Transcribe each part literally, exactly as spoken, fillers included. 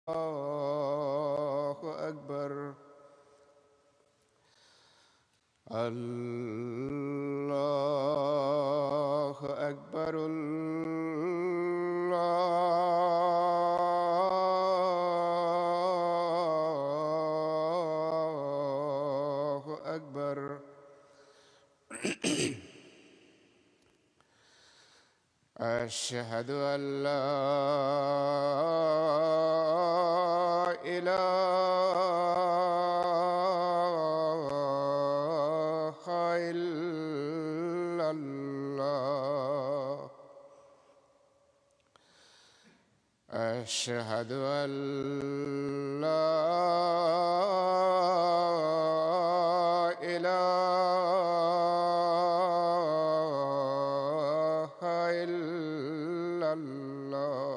الله أكبر. الله أكبر. الله أكبر. أشهد أن لا إله إلا الله. أشهد أن لا إله إلا الله.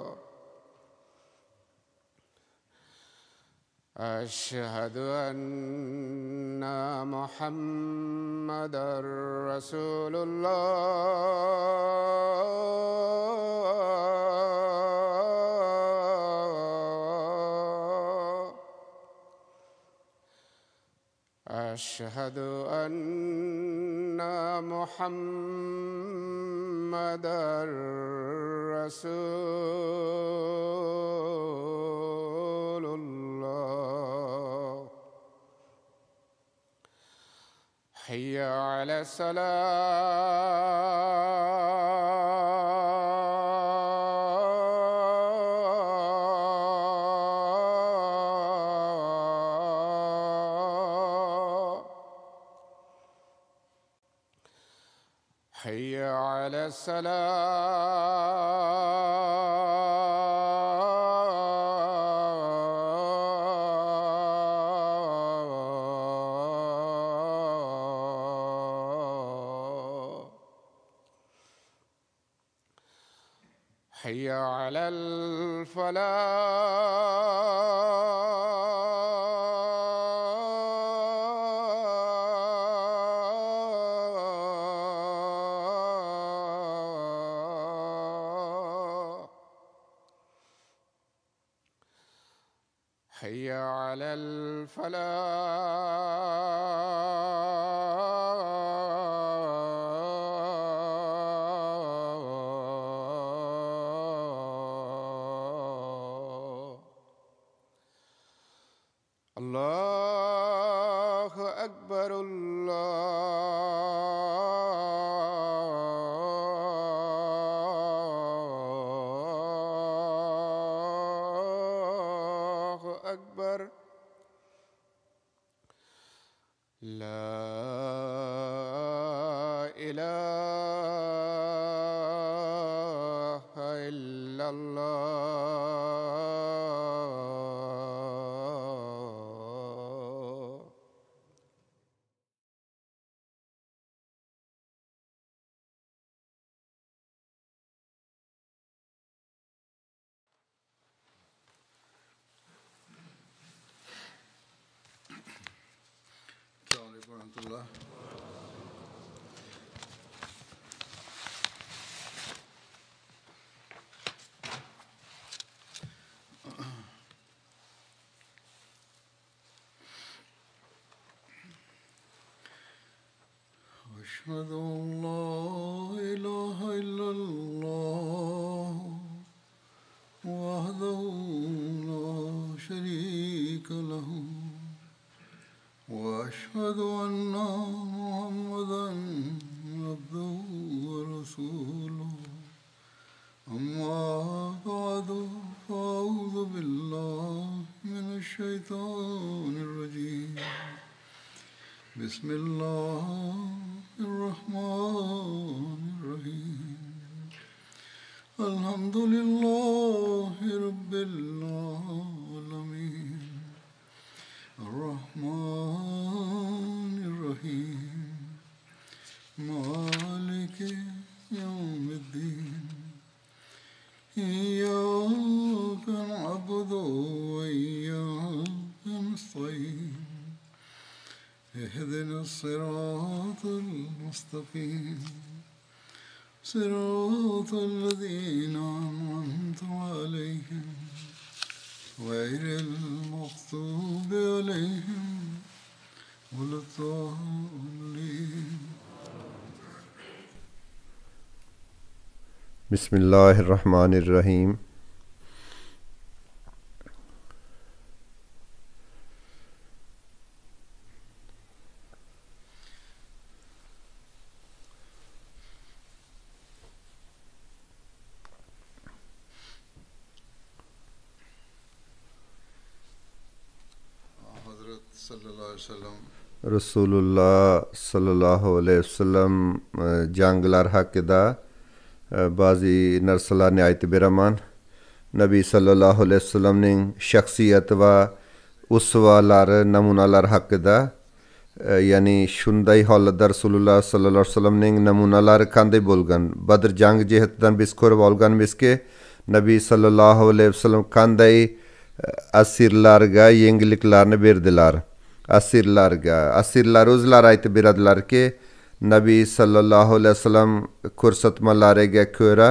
أشهد أن محمدًا رسول الله. أشهد أن محمدًا رسول الله. حي على الصلاة. حي على الصلاة. حي على الفلاح. حي على الفلاح. الله أكبر. الله أكبر. لا إله إلا الله. السلام عليكم ورحمة الله. أشهد أن لا إله إلا الله وحده لا شريك له وأشهد أن محمدًا عبده ورسوله. أما بعد فأعوذ بالله من الشيطان الرجيم. بسم الله الرحمن الرحيم. الحمد لله رب العالمين. الرحمن الرحيم. مالك يوم الدين. إياك نعبد وإياك نستعين. اهدنا الصراط المستقيم. صراط الذين أنعمت عليهم غير المغضوب عليهم ولا الضالين. बिस्मिल्लाहिर्रहमानिर्रहीम। Resulullah sallallahu aleyhi ve sellem janglar hakkında bazı narsalarni aytib beraman. Nabi sallallahu aleyhi ve sellemning shaxsiyat va usvalari, namunalar haqida, ya'ni shunday holatda Rasululloh sallallohu alayhi vasallamning namunalari qanday bo'lgan? Badr jangi jihatidan biz ko'rib olganmizki, Nabi sallallohu alayhi vasallam qanday asirlarga yengilliklarni berdilar. Asirlarga, asirlar o'zlari aytib beradilarki, Nabi sallallohu alayhi vasallam ko'rsatmalariga ko'ra,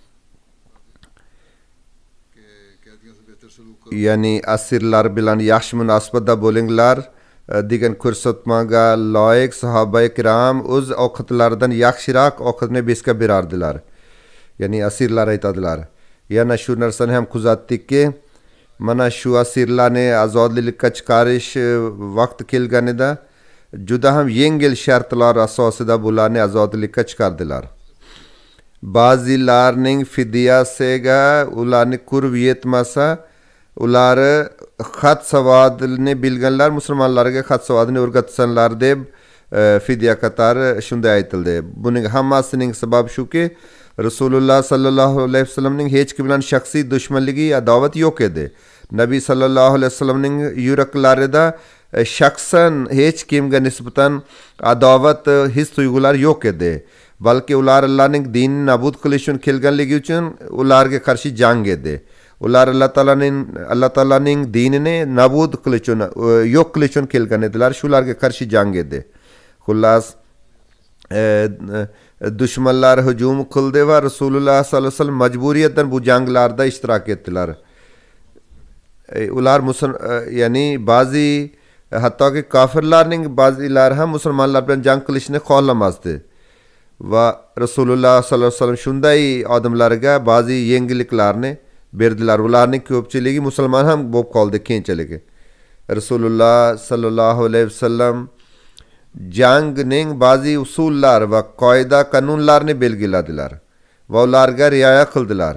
ya'ni asirlar bilan yaxshi munosabatda bo'linglar degan ko'rsatmaga loyiq sahoba ikram o'z ovqatlaridan yaxshiroq ovqatni bezga berardilar. Ya'ni asirlar aytadilar. Yana shu narsani ham kuzatdikki, mana shu asirlarni ozodlikka chiqarish vaqti kelganida juda ham yengil shartlar asosida bularni ozodlikka chiqardilar. Ba'zilarning fidyasiga ularni qurb yetmasa, uları xat savodini bilganlar musulmonlarga xat savodini o'rgatsanlar deb e, fidya qatori shunday aytildi. Buning hammasining sababi shuki, Rasululloh sallallohu alayhi vasallamning hech kim bilan shaxsiy dushmanligi, adovat yo'q edi. Nabi sallallohu alayhi vasallamning yuraklarida e, shaxsan hech kimga nisbatan adovat, his tuyg'ular yo'q edi. Balki ular Allohning dinini nabud qilish uchun kelganligi uchun ularga qarshi jang edi. Ular Allah Taalaning Allah Taalaning dinini nabud qilish uchun, yo'q qilish uchun kelgan edilar. Shularga qarshi jang edi. Xullas, e, dushmanlar hujum qildi va Rasululloh sallallohu alayhi vasallam majburiyatdan bu janglarda ishtirok etdilar. E, ular musul ya'ni ba'zi hattoki kofirlarning ba'zilari ham musulmonlar bilan jang qilishni xohlamasdi. Va Rasululloh sallallohu alayhi vasallam shunday odamlarga ba'zi yengilliklarni berdilar. Ularning ko'pchiligi musulmon ham bo'lib qoldi keyinchalik. Rasululloh sallallohu alayhi vasallam jangning ba'zi usullar va qoida qonunlarni belgiladilar va ularga rioya qildilar.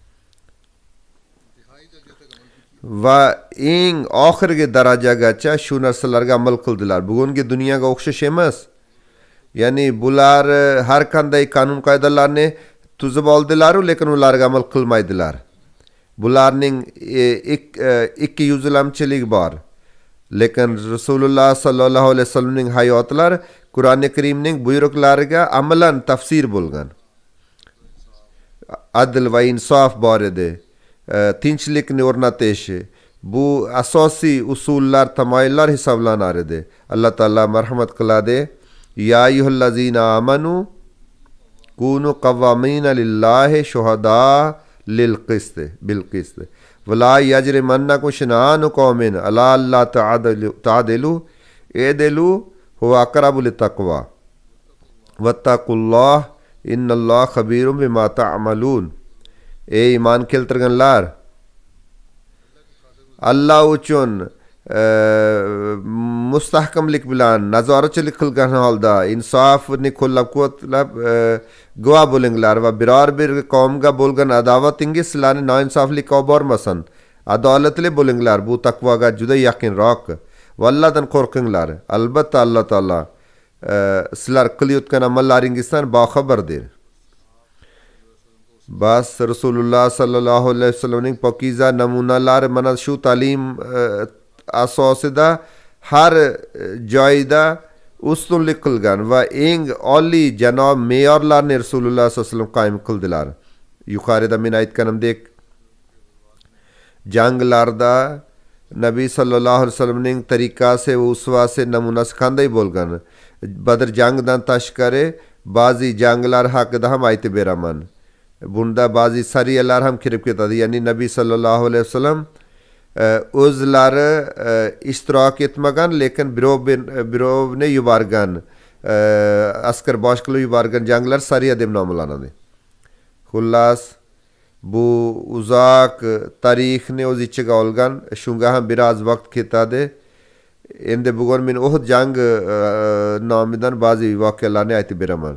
Va eng oxirgi darajagacha shu narsalarga amal qildilar. Bugungi dunyoga o'xshash emas. Ya'ni bular har qanday qonun qoidalarni tuzib oldilar, lekin ularga amal qilmaydilar. Bularning ikki yuzlamchilik bor. Lekin Rasululloh sallallohu alayhi vasallamning hayotlari Qur'oni Karimning buyruqlariga amalan tafsir bo'lgan. Adl va insof bor edi. Tinchlikni o'rnatish, bu asosiy usullar, tamoyillar hisoblanar edi. Alloh taolo marhamat qiladi. Ya ayyuhallazina amanu kunu qawwamina lillahi shuhada lil qist bil qist wala yajrimannakum shana'anu qawmin ala alla ta'dilu ta'dilu i'dilu huwa aqrabu littaqwa wattaqullah innalloha khabirum bima ta'malun. Ey iman keltirganlar, Allah uchun mustahkamlik bilan nazoratchilik qilgan holda insofni qo'llab-quvvatlab guvoh bo'linglar va biror bir qavmga bo'lgan adovatingiz sizlarni noinsoflikka olib bormasin. Adolatli bo'linglar, bu taqvoga juda yaqinroq. Vallohdan qo'rqinglar. Albatta Alloh taolo sizlar qilayotgan amallaringizdan boxabardir. Bas Rasululloh sallallohu alayhi vasallamning pokiza namunalari mana shu ta'lim asosida har joyda ustunlik qilgan va eng oliy janob me'yorlarni Rasululloh sallallohu alayhi vasallam qoyim qildilar. Yuqorida men aytganimdek, janglarda Nabi sallallohu alayhi vasallamning tariqasi va usvasi, namunasi qanday bo'lgan? Badr jangidan tashqari ba'zi janglar haqida ham aytib beraman. Bunda ba'zi sariyalar ham kirib ketadi. Ya'ni Nabi sallallohu alayhi vasallam o'zlari ishtirok etmagan, lekin birov birovni yuborgan askar bosh qilib yuborgan janglar sariya deb nomlanadi. Xullas, bu uzoq tarixni o'z ichiga olgan, shunga ham biroz vaqt ketadi. Endi bugun men Uhud jang nomidan ba'zi voqealarni aytib beraman.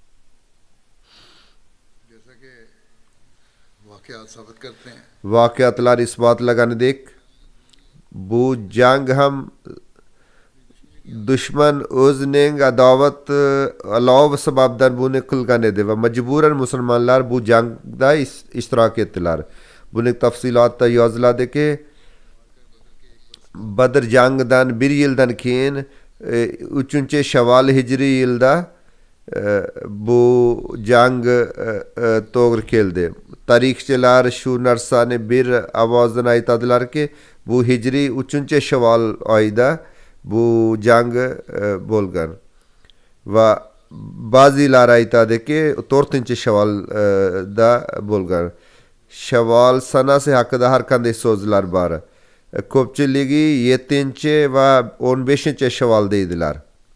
Voqeatlar isbotlaganidek, bu jang ham dushman o'zining adovat alov sababdan buni qilgan edi va majburan musulmonlar bu jangda ishtirok etdilar. Buning tafsilotida yoziladiki, Badr jangidan bir yildan keyin uchinchi Shavval hijriy yilda bu jang to'g'ri keldi. Tarixchilar shu narsani bir ovozdan aytadilarki, bu hijriy uchinchi Shavval oyida bu jang bo'lgan. Va ba'zilar aytadiki, to'rtinchi Shavvalda bo'lgan. Shavval sanasi haqida har qanday so'zlar bor. Ko'pchiligi yettinchi va o'n beshinchi Shavval deydilar.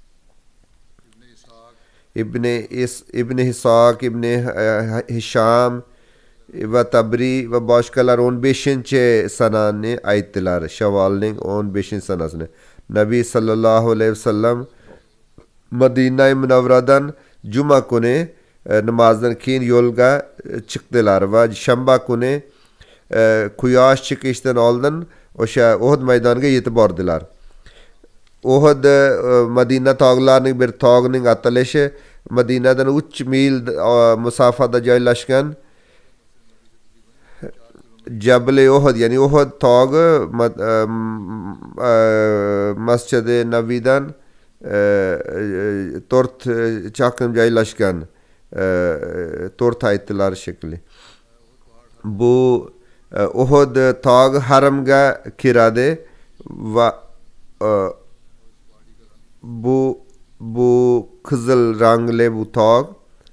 Ibn Is Ibn Hisoq, Ibn Hisham va Tabri va boshqalar o'n beshinchi sanani aytdilar. Shavvalning o'n beshinchi sanasini. Nabiy sallallohu alayhi vasallam Madina Munavvaradan juma kuni namozdan keyin yo'lga chiqdilar va shanba kuni quyosh chiqishdan oldin o'sha Uhud maydoniga yetib bordilar. Uhud Madina tog'larining bir tog'ining atalishi Madinadan uch mil masofada joylashgan Jabal-e Uhud, ya'ni Uhud tog'i Masjid-i Nabiydan to'rt chaqirim joylashgan. to'rt aytdilar shekilli. Bu Uhud tog'i haramga kiradi va bu bu qizil rangli bu tog'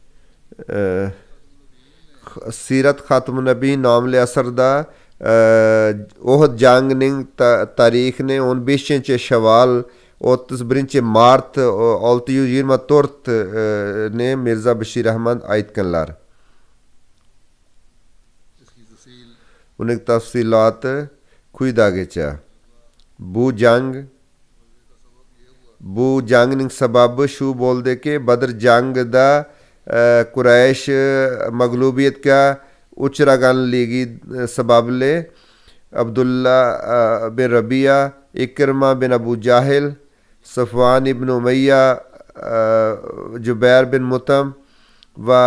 Sirat Xatmun Nabiy nomli asarda Uhud jangining tarixini o'n beshinchi Shavval o'ttiz birinchi mart olti yuz yigirma to'rt ni Mirza Bashir Ahmad aytganlar. Uning tafsiloti quyidagicha. Bu jang bu jangning sababi shu bo'ldiki, Badr jangida Quraysh mag'lubiyatga uchraganligi sababli Abdullah bin Rabiya, Ikrima bin Abu Jahil, Safwan ibn Umayya, Jubayr bin Mutam va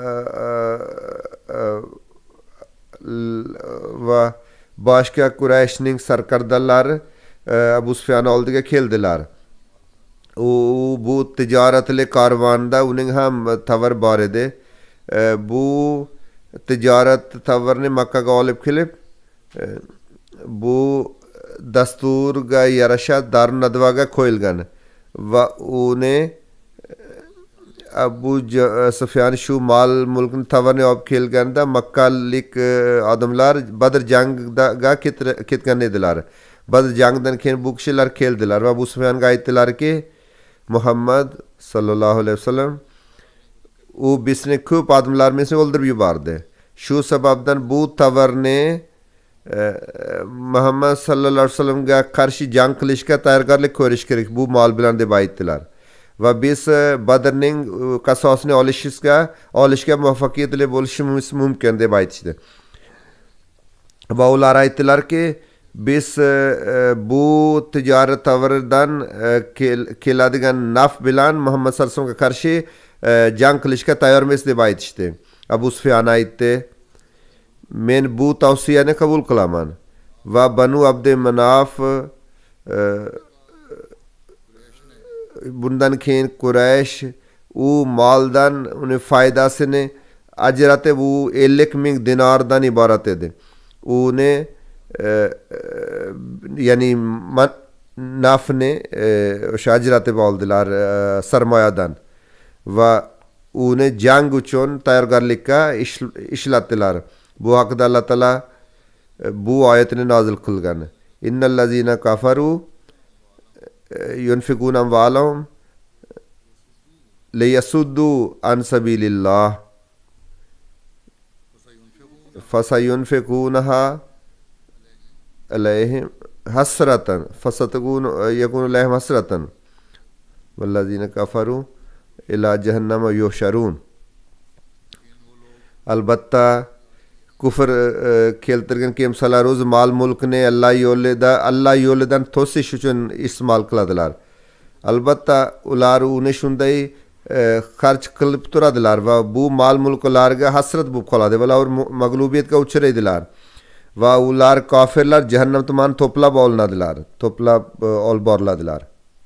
va boshqa Qurayshning sarkardalari Abu Sufyan oldiga keldilar. U bu tijoratli karvonda uning ham tovar bor edi. Bu tijorat tovarni Makkaga olib kelib, bu dasturga yarasha Darun Nadvaga qo'yilgan va uni Abu Sufyan shu mol mulkni tovarni olib kelganda makkalik odamlar Badr jangiga ketgan edilar. Badr jangidan keyin bu kishilar keldilar va Abu Sufyanga aytdilarki, Muhammad sallallohu alayhi vasallam u bizni ko'p odamlarimizni o'ldirib yubordi. Shu sababdan bu tovarni Muhammad sallallohu alayhi vasallamga qarshi jang qilishga tayyorgarlik ko'rish kerak bu mol bilan deb aytdilar. Va biz Badrning qasosini olishga olishga muvaffaqiyatli bo'lishimiz mumkin deb aytishdi. Va ular aytdilarki, biz bu tijorat tavridan keladigan naf bilan Muhammad sallallohu alayhi vasallamga qarshi jang qilishga tayyormiz deb aytishdi. Abu Sufyan aytdi, men bu tavsiyani qabul qilaman va Banu Abdi Manaf bundan keyin Quraysh u moldan uni foydasini ajratib u ellik ming dinordan iborat edi. Uni ya'ni nafni o'sha ajratib oldilar sarmoyadan va uni jang uchun tayyorgarlikka ishlatdilar. Bu haqida Alloh taolo bu oyatini nozil qilgan. Innal lazina kafaru yunfiquna amwalahum liyasuddu an sabilillah fasayunfiqunaha alayhim hasratan fasatakun yakunu alayhim hasratan wallazina kafaru ila jahannama yuhsharun. Albatta kufr keltirgan kimsalar o'z mol mulkni Alloh yo'lida Alloh yo'lidan to'sish uchun iste'mol qiladilar. Albatta ular uni shunday xarj qilib turadilar va bu mol mulklarga hasrat bo'lib qoladi va ular mag'lubiyatga uchraydilar va ular kofirlar jahannam tomon to'plab olinadilar, to'plab olib boriladilar.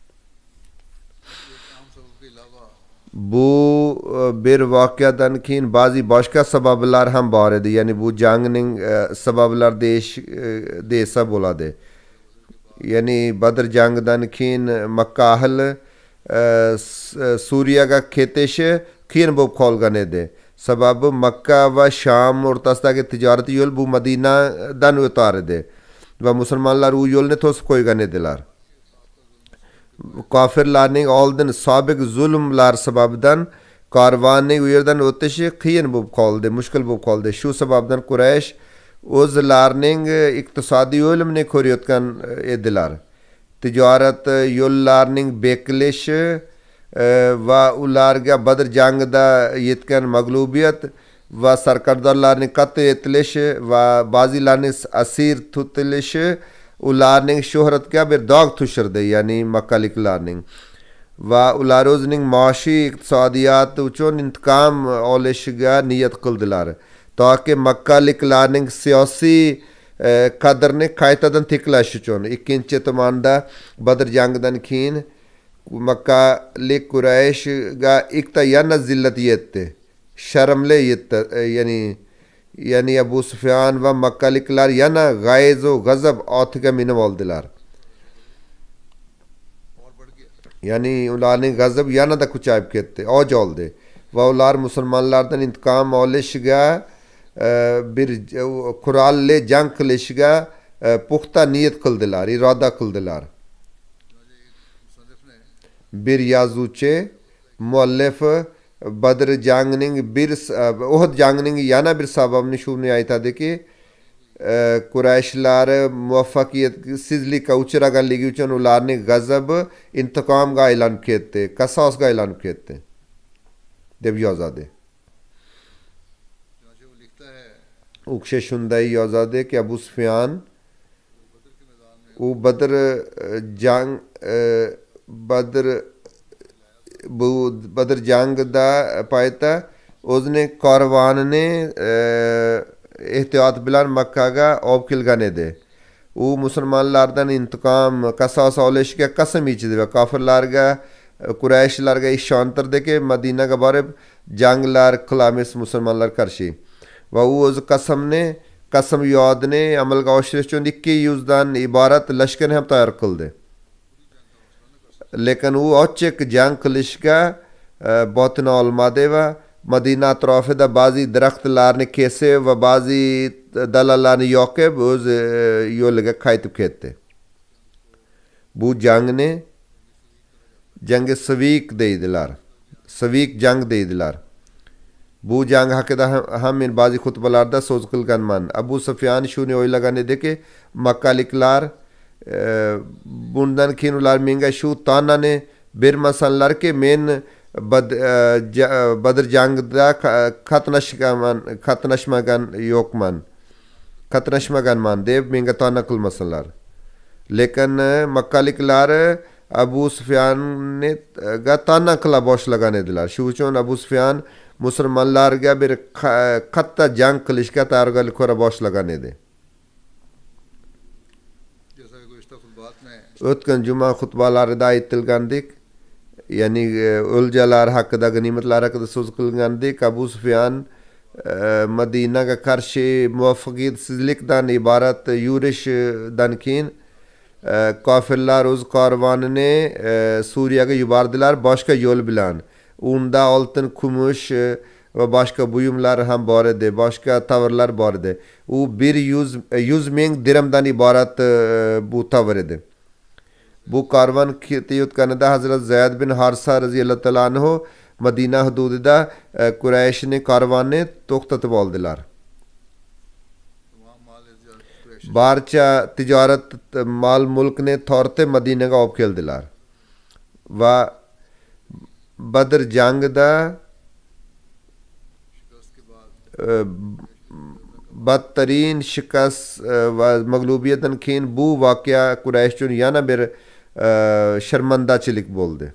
Bu bir voqeadan keyin ba'zi boshqa sabablar ham bor edi. Ya'ni bu jangning sabablar deyish desa bo'ladi. Ya'ni Badr jangidan keyin Makka ahli Suriyaga ketishi qiyin bo'lib qolgan edi. Sababi Makka va Sham o'rtasidagi tijorat yo'l bu Madinadan o'tar edi va musulmonlar u yo'lni to'sib qo'ygan edilar. Kofirlarning oldin sobiq zulmlar sababidan karvonning u yerdan o'tishi qiyin bo'lib qoldi, mushkul bo'lib qoldi. Shu sababdan Quraysh o'zlarining iqtisodiy o'limini ko'rayotgan edilar. Tijorat yo'llarining bekilishi va ularga Badr jangida yetgan mag'lubiyat va sarkardorlarning qatl etilishi va ba'zilarning asir tutilishi ularning shuhratiga bir dog' tushirdi, ya'ni makkaliklarning, va ular o'zining maoshiy iqtisodiyoti uchun intiqom olishiga niyat qildilar, toki makkaliklarning siyosiy qadrini qaytadan tiklash uchun. Ikkinchi tomonda Badr jangidan keyin makkalik Qurayshga ikkita yana zillat yetdi, sharmli yetdi, ya'ni ya'ni Abu Sufyan va makkaliklar yana g'ayz va g'azab otiga minib oldilar. Ya'ni ularning g'azabi yanada kuchayib ketdi, oj oldi va ular musulmonlardan intiqom olishiga, bir qurolli jang qilishga puxta niyat qildilar, iroda qildilar. Bir yozuvchi muallif Badr jangining bir Uhud jangining yana bir sababini shuni aytadiki, Qurayshlar muvaffaqiyatsizlikka uchraganligi uchun ularning g'azabi intiqomga aylanib ketdi, qasosga aylanib ketdi deb yozadi. U kishi shunday yozadiki, Abu Sufyan u Badr jang Badr bu Badr jangida paytda o'zining karvonini ehtiyot bilan Makkaga olib kelgan edi. U musulmonlardan intiqom, qasos olishga qasam ichdi va kofirlarga, Qurayshlarga ishontirdiki, Madinaga borib janglar qilamiz musulmonlar qarshi. Va u o'z qasamni, qasam yodini amalga oshirish uchun ikki yuz dan iborat lashkarni ham tayyor qildi. Lekin u ochiq jang qilishga botina olmadi va Madina atrofida ba'zi daraxtlarni kesib va ba'zi dalalarni yoqib o'z yo'liga qaytib ketdi. Bu jangni jangi Savik deydilar. Savik jang deydilar. Bu jang haqida ham men ba'zi xutbalarda so'z qilganman. Abu Sufyan shuni o'ylagan ediki, makkaliklar bundan keyin ular menga shu tanani bermasanlarki, men Badr jangida qatnashgan qatnashmagan yo'qman, qatnashmaganman deb menga tana qilmasinlar. Lekin makkaliklar Abu Sufyanga tana qila boshlagan edilar. Shu uchun Abu Sufyan musulmonlarga bir katta jang qilishga tayyorgarlik ko'ra boshlagan edi. O'tgan juma xutbalarida aytilgandek, ya'ni o'ljalar haqida, g'animatlar haqida so'z qilgandik. Abu Sufyan Madinaga qarshi muvaffaqiyatsizlikdan iborat yurishdan keyin kofirlar o'z karvonini Suriyaga yubordilar boshqa yo'l bilan. Unda oltin, kumush va boshqa buyumlar ham bor edi, boshqa tovarlar bor edi. U bir yuz ming dirhamdan iborat bu tovar edi. Bu karvon ketayotganida Hazrat Zayd bin Harsa roziyallohu taolo anhu Madina hududida Qurayshning karvonni to'xtatib oldilar. Barcha tijorat mol mulkni tortib Madinaga olib keldilar. Va Badr jangida badtarin shikast va mag'lubiyatdan keyin bu voqea Quraysh uchun yana bir sharmandachilik bo'ldi.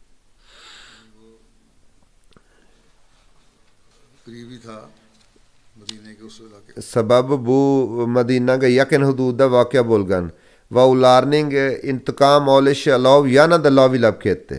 Sababi bu Madinaga yaqin hududda voqea bo'lgan va ularning intiqom olishi lov yanada lovilab ketdi.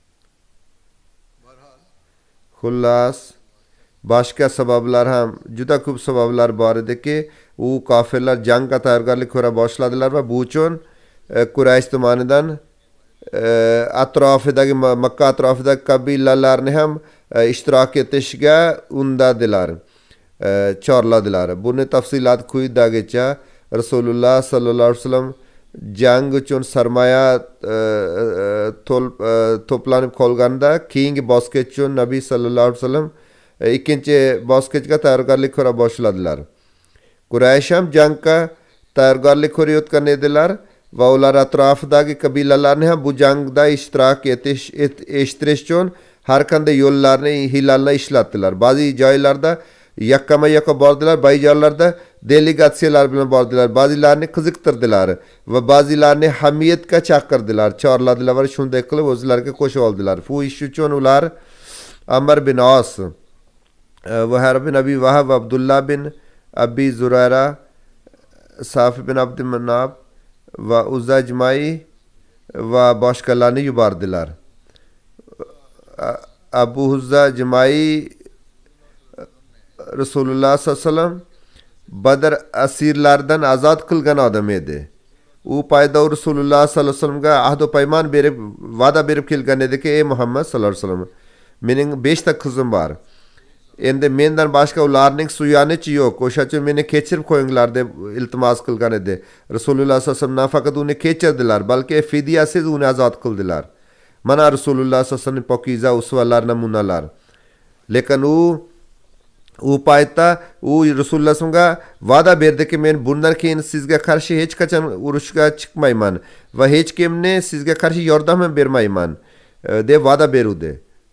Xullas boshqa sabablar ham juda ko'p sabablar bor ediki, u kofirlar jangga tayyorgarlik ko'ra boshladilar va bu uchun Quraysh tomonidan atrofidagi Makka atrofidagi qabilalarni ham ishtirok etishga undadilar, chorladilar. Buni tafsilot quyidagicha: Rasululloh sallallohu alayhi vasallam jang uchun sarmoya to'planib qolganda keyingi bosqich uchun Nabiy sallallohu alayhi vasallam ikkinchi bosqichga tayyorgarlik ko'ra boshladilar. Quraysh ham jangga tayyorgarlik ko'rayotgan edilar va ular atrofidagi qabilalarni ham bu jangda ishtirok etish eshittirish uchun har qanday yo'llarni, hiylalarni ishlatdilar. Ba'zi joylarda yakkama yakka bordilar, ba'zi joylarda delegatsiyalar bilan bordilar. Ba'zilarini qiziqtirdilar va ba'zilarini hamiyatga chaqirdilar, chorladilar va shunday qilib o'zlariga qo'shib oldilar. Bu ish uchun ular Amr bin Os, Wahab bin Abi Wahab, Abdullah bin Abi Zurayra, Safi bin Abd Manab va Uzza Jmai va boshqalarni yubordilar. Abu Uzza Jmai Rasululloh sallallohu alayhi vasallam Badr asirlardan azod qilgan odam edi. U payda Rasululloh sallallohu alayhi vasallamga ahd va paymon berib, va'da berib kelgan ediki, ey Muhammad sallallohu alayhi vasallam, mening beshta qizim bor. Endi mendan boshqa ularning suyanichi yo'q. O'sha uchun meni kechirib qo'yinglar deb iltimos qilgan edi. Rasululloh sallallohu alayhi vasallam nafaqat uni kechirdilar, balki fidyasiz uni azod qildilar. Mana Rasululloh sallallohu alayhi vasallam pokiza usvalar namunalar. Lekin u u paytda u Rasululloh sallallohu va'da berdiki, men bundan keyin sizga qarshi hech qachon urushga chiqmayman va hech kimni sizga qarshi yordam ham bermayman deb va'da berdi.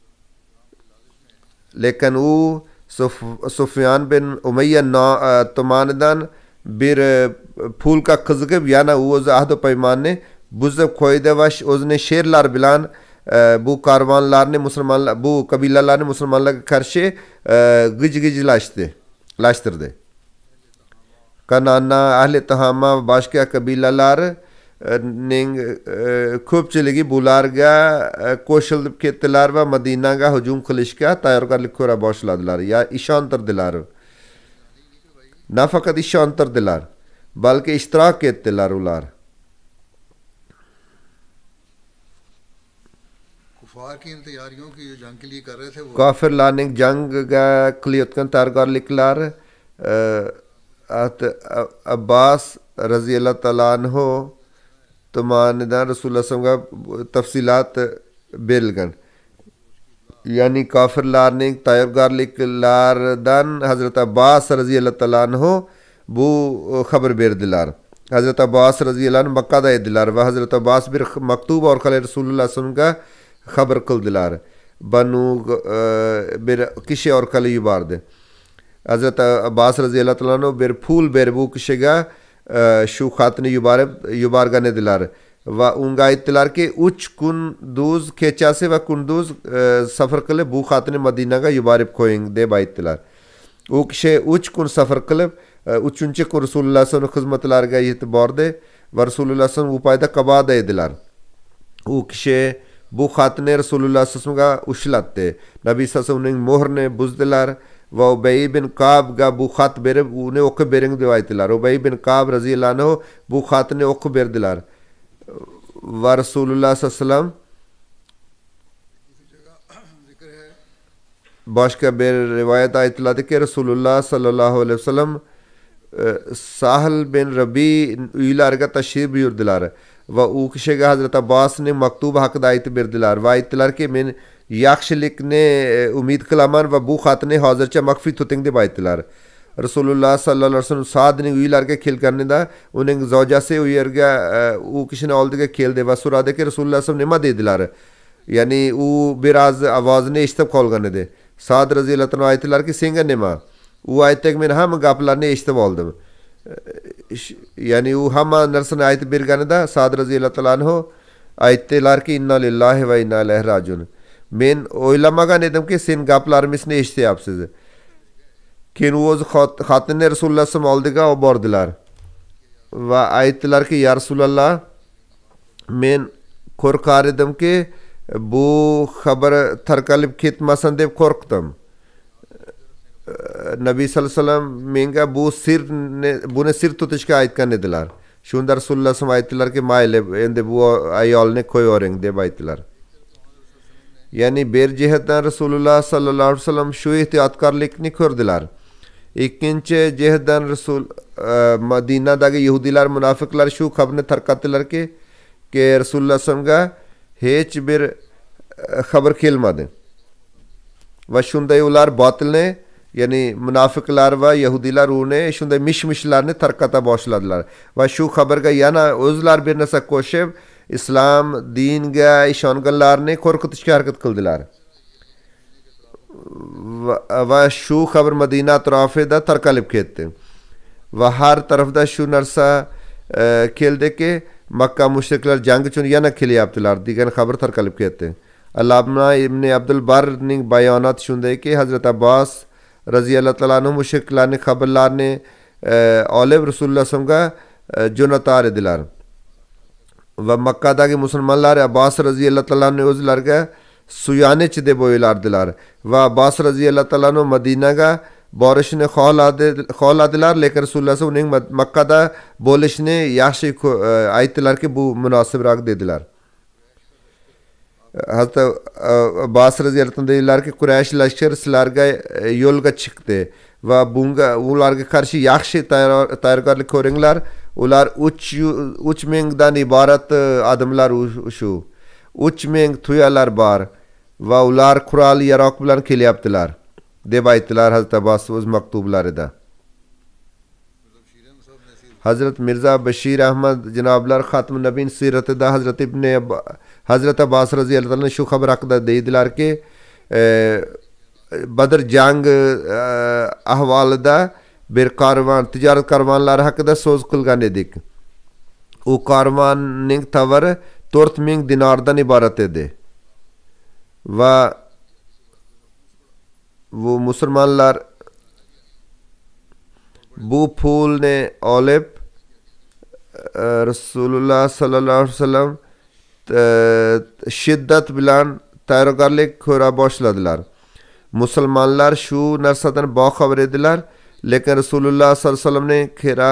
Lekin u Sufyan bin Umayya tomonidan bir pulga qiziqib yana u o'z ahd va paymonni buzib qo'ydi va o'zini sherlar bilan bu karvonlarni musulmonlar, bu qabilalarni musulmonlarga qarshi gij-gijlashdi, lashtirdi. Kanana, Ahli Tahama va boshqa qabilalarning ko'pchiligi bularga qo'shilib ketdilar va Madinaga hujum qilishga tayyorgarlik ko'ra boshladilar. Ya ishontirdilar. Nafaqat ishontirdilar, balki ishtirok etdilar ular. Kofirlarning jangga qilayotgan tayyorgarliklar Abbas raziyallohu taolo anhu tomonidan Rasululloh sallallohu alayhi vasallamga tafsilot berilgan. Ya'ni kofirlarning tayyorgarliklaridan Hazrat Abbas raziyallohu taolo anhu bu xabar berdilar. Hazrat Abbas raziyallohu anhu Makkada edilar va Hazrat Abbas bir maktub orqali Rasululloh sallallohu alayhi vasallamga xabar qildilar. Banu bir kishi orqali yubordi. Hazrat Abbas raziyallohu taolo anhu bir pul berib u kishiga shu xatni yuborib yuborgan edilar va unga aytdilarki, uch kunduz kechasi va kunduz safar qilib bu xatni Madinaga yuborib qo'ying deb aytdilar. U kishi uch kun safar qilib uchinchi kun Rasululloh sallallohu alayhi vasallam xizmatlariga yetib bordi va Rasululloh sallallohu alayhi vasallam u payda Qaboda edilar. U kishi bu xatni Rasululloh sallallohu alayhi vasallamga ushlatdi. Nabiy sallallohu alayhi vasallamning muhrini buzdilar va Ubay bin Ka'bga bu xat berib uni o'qib bering deb aytdilar. Ubay bin Ka'b raziyallohu anhu bu xatni o'qib berdilar va Rasululloh sallallohu alayhi vasallam başka bir rivayet ayetladı ki Resulullah sallallahu aleyhi ve sellem Sahal bin Rabi uylarga taşrif buyurdular ve u kişiga Hazreti Abbas'ning maktub haqida aytib berdilar ve aytdilar ki men yaxshilikni umid qilaman ve bu xatni hozircha maxfiy tuting deb aytdilar. Rasulullah sallallohu alayhi vasallam Saadning uylariga kelganida uning zojasi u yerga u kishini oldiga keldi va so'radiki Rasululloh sallallohu alayhi vasallam nima dedilar. Ya'ni u biroz ovozini eshitib qolgan edi. Saad roziyallohu anhu aytdilarki senga nima? U aytdi men hamma gaplarni eshitib oldim. Ya'ni u hamma narsani aytib berganida Saad roziyallohu anhu aytdilarki inna lillahi va inna ilayhi rajiun. Men o'ylamagan edimki sen gaplarimizni eshityapsiz. Keyin u o'zi xatni Rasululloh sallallohu oldiga olib bordilar va aytdilarki ya Rasululloh men qo'rqar edimki bu xabar tarqalib ketmasin deb qo'rqdim. Nabiy sallallohu alayhi vasallam menga bu sirni buni sir tutishga aytgan edilar. Shunda Rasululloh sallallohu alayhi vasallam aytdilarki mayli endi bu ayolni qo'yavering deb aytdilar. Ya'ni bir jihatdan Rasululloh sallallohu alayhi vasallam shu ehtiyotkorlikni ko'rdilar. Ikkinchi jihatdan Rasul Madinadagi Yahudilar munofiqlar shu xabarni tarqatdilarki ki Rasululloh sallallohu alayhi vasallamga hech bir xabar kelmadi. Va shunday ular botilni ya'ni munofiqlar va yahudilar uni shunday mish-mishlarni tarqata boshladilar va shu xabarga yana o'zlar bir narsa qo'shib islom dinga ishonganlarni qo'rqitishga harakat qildilar. Va shu xabar Madina atrofida tarqalib ketdi. Va har tarafda shu narsa keldiki Makka mushriklar jang uchun yana kelyaptilar degan xabar tarqalib ketdi. Allama ibn Abdul Barrning bayonoti shundayki Hazrat Abbos radhiyallohu anhu mushriklarning xabarlarini olib Rasululloh sallallohu alayhi vasallamga jo'natar edilar. Va Makkadagi musulmonlar Abbos radhiyallohu anhu o'zlariga suyanich deb o'ylardilar va Abbos radhiyallohu anhu Madinaga borishni xohladilar, lekin Rasululloh uning Makkada bo'lishni yaxshi aytdilarki bu munosibroq dedilar. Hatta Abbos radhiyallohu anhu dedilarki Quraysh lashkari sizlarga yo'lga chiqdi va bunga ularga qarshi yaxshi tayyorgarlik ko'ringlar. Ular uch mingdan iborat odamlar shu. uch ming tuyalar bor va ular qurol yaroq bilan kelyaptilar deb aytdilar Hazrat Abbos o'z maktublarida. Hazrat Mirza Bashir Ahmad janoblar Xatmun Nabiy siratida Hazrat ibn Hazrat Abbos radhiyallohu anhu shu xabar haqida deydilarki Badr jang ahvolida bir karvan tijorat karvonlari haqida so'z qilgan edik. U karvonning tovari to'rt ming dinordan iborat edi. Va bu musulmonlar bu pulni olib Rasululloh sallallohu alayhi vasallam shiddat bilan tayyorgarlik ko'ra boshladilar. Musulmonlar shu narsadan boxabar edilar, lekin Rasululloh sallallohu alayhi vasallamning kira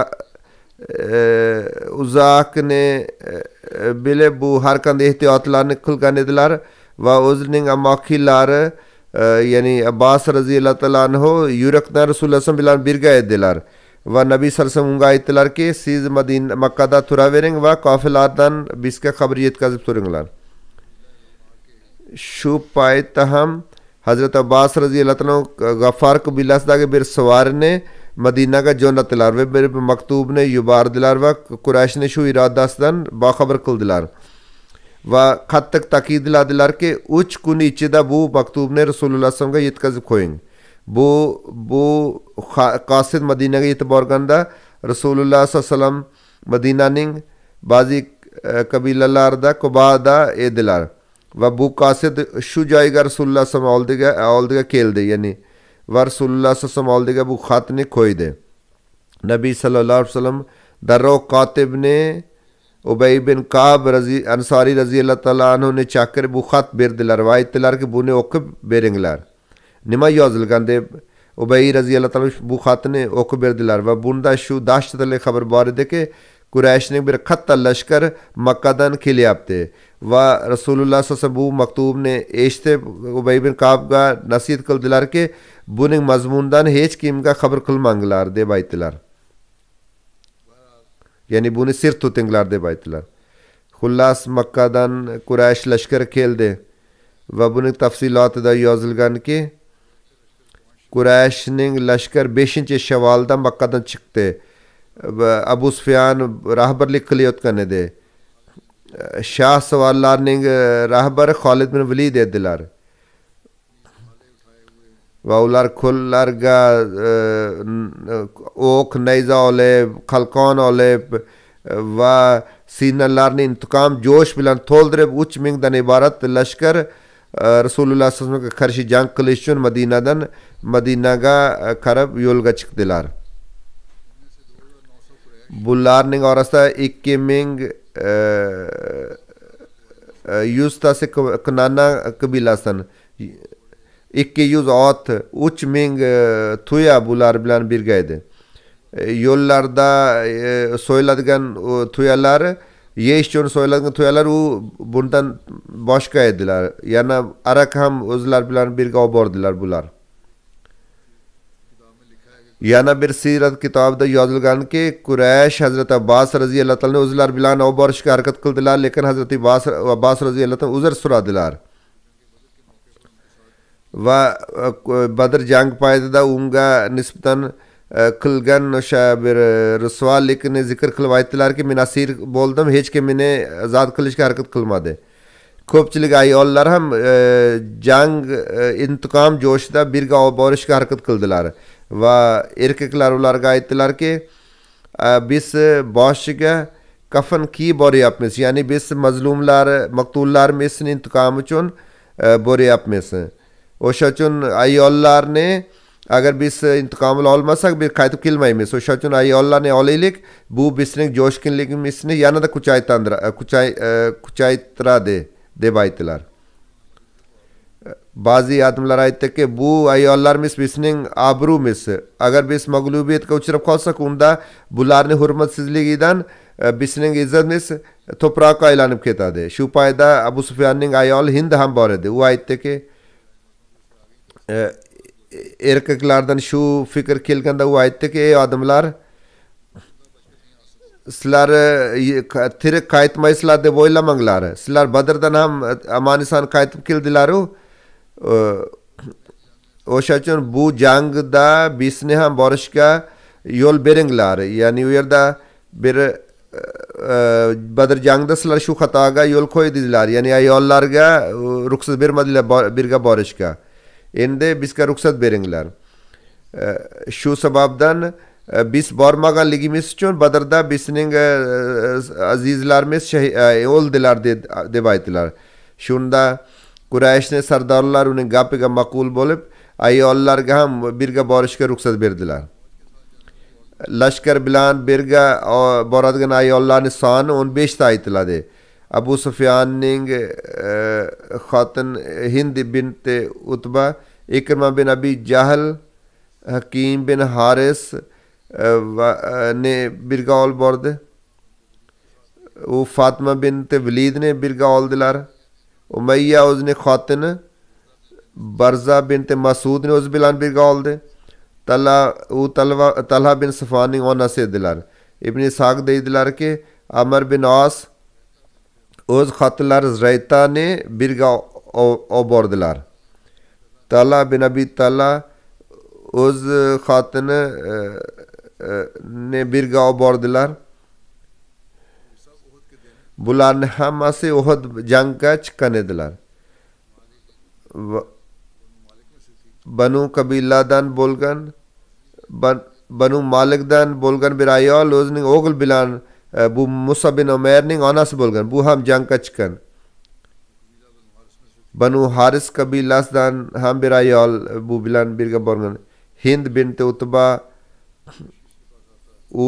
uzoqni bilib bu har qanday ehtiyotlarni qilgan edilar va o'zining amoqillari ya'ni Abbos radhiyallohu anhu yurakdan Rasululloh sallallohu bilan birga edilar va Nabiy sallallohu alayhi vasallam unga aytdilarki siz Madina Makkada turavering va qofiladan bizga xabar yetkazib turinglar. Shu paytda ham Hazrat Abbos radhiyallohu anhu G'afar qabilasidagi bir savarni Madinaga jo'natdilar va bir maktubni yubordilar va Qurayshni shu irodasidan boxabar qildilar. Va qattiq ta'kidladilarki uch kun ichida bu maktubni Rasululloh sallallohu alayhi vasallamga yetkazib qo'ying. Bu bu qasid Madinaga yetib borganda Rasululloh sallallohu alayhi vasallam Madinaning ba'zi qabilalarida Qubada edilar va bu qasid shu joyga Rasululloh sallallohu alayhi vasallam oldiga oldiga keldi, ya'ni va Rasululloh sallallohu alayhi vasallam oldiga bu xatni qo'ydi. Nabiy sallallohu alayhi vasallam darrov kotibni Ubay bin Ka'b Ansari radhiyallohu anhu ni chaqirib bu xat berdilar va aytdilarki buni o'qib beringlar. Nima yozilgan deb Ubay radhiyallohu anhu bu xatni o'qib berdilar va bunda shu dahshatli xabar bor ediki Kureyshning bir katta lashkar Makkadan kelyapti va Rasululloh sallallohu alayhi vasallam bu maktubni eshitib Ubay bin Ka'bga nasihat qildilarki, buning mazmunidan hech kimga xabar qilmanglar deb aytdilar. Ya'ni buni sir tutinglar deb aytdilar. Xullas Makkadan Quraysh lashkari keldi va buning tafsilotida yozilganki, Qurayshning lashkar beshinchi Shavvolda Makkadan chiqdi va Abu Sufyan rahbarlik qilayotgan edi. Shah savollarning rahbari Xolid bin Valid edilar. Va ular qo'llarga o'q, nayza olib, qalqon olib va sinalarni intiqom jo'sh bilan to'ldirib uch mingdan iborat lashkar Rasululloh sallallohu alayhi vasallamga qarshi jang qilish uchun Madinadan Madinaga qarab yo'lga chiqdilar. Bularning orasida ikki ming yuztasi Kinana qabilasidan, ikki yuz ot, uch ming tuya bular bilan birga edi. Yo'llarda so'yiladigan tuyalar, yeyish uchun so'yiladigan tuyalar u bundan boshqa edilar. Yana arak ham o'zlari bilan birga olib bordilar bular. Yana bir sirat kitobida yozilganki, Quraysh Hazrat Abbas radhiyallohu anhu o'zlari bilan olib borishga harakat qildilar, lekin Hazrat Abbas radhiyallohu anhu uzr so'radilar. Va Badr jang paytida unga nisbatan qilgan o'sha bir rusvolikni zikr qilib aytdilarki, men asir bo'ldim, hech kim meni azod qilishga harakat qilmadi. Ko'pchilik ayollar ham jang intiqom jo'shida birga olib borishga harakat qildilar va erkaklar ularga aytdilarki, biz boshiga kafan kiyib boryapmiz, ya'ni biz mazlumlar, maqtullarimizni intiqom uchun boryapmiz. O'sha uchun ayollarni agar biz intiqomini olmasak biz qaytib kelmaymiz. O'sha uchun ayollarni olaylik, bu bizning jo'shqinligimizni yanada kuchaytiradi deb aytdilar. Ba'zi adamlar aytdiki, bu ayollarimiz bizning obro'miz. Agar biz mag'lubiyatga uchrab qolsak, unda bularning hurmatsizligidan bizning izzatimiz to'proqqa aylanib ketadi. Shu paytda Abu Sufyanning ayoli Hind ham bor edi. U aytdiki, erkaklardan shu fikr kelganda u aytdiki, ey odamlar, sizlar tirik qaytmaysizlar deb o'ylamanglar. Sizlar Badrdan ham amon-eson qaytib keldilar-ku. O'sha uchun bu jangda bizni ham borishga yo'l beringlar. Ya'ni u yerda bir Badr jangida sizlar shu xatoga yo'l qo'ydinglar. Ya'ni ayollarga ruxsat bermadilar birga borishga. Endi bizga ruxsat beringlar. Shu sababdan biz bormaganligimiz uchun Badrda bizning azizlarimiz o'ldilar deb aytdilar. Shunda Qurayshning sardorlar uning gapiga ma'qul bo'lib, ayollarga ham birga borishga ruxsat berdilar. Lashkar bilan birga boradigan ayollarning soni o'n besh ta aytiladi. Abu Sufyanning xotin Hind bint Utba, Ikrima bin Abi Jahl, Hakim bin Haris ne birga olib bordi. U Fatma bint Validni birga oldilar. Umayya o'zining xotini Barza bint Mas'udni o'zi bilan birga oldi. Talha u Talha bin Safonning onasi edilar. Ibn Ishaq deydilarki, Amr bin As o'z xotinlari Zaytani birga olib bordilar. Talha bin Abi Talha o'z xotini ne birga olib bordilar. Bularning hammasi Uhud jangga chiqqan edilar. Banu qabiladan bo'lgan, Banu Malikdan bo'lgan bir ayol o'zining o'g'il bilan bu Musa bin Umayrning onasi bo'lgan. Bu ham jangga chiqqan. Banu Haris qabilasidan ham bir ayol bu bilan birga borgan. Hind bint Utba u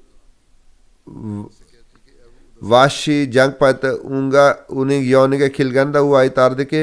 Vashi jang payti unga uning yoniga kelganda u aytardiki,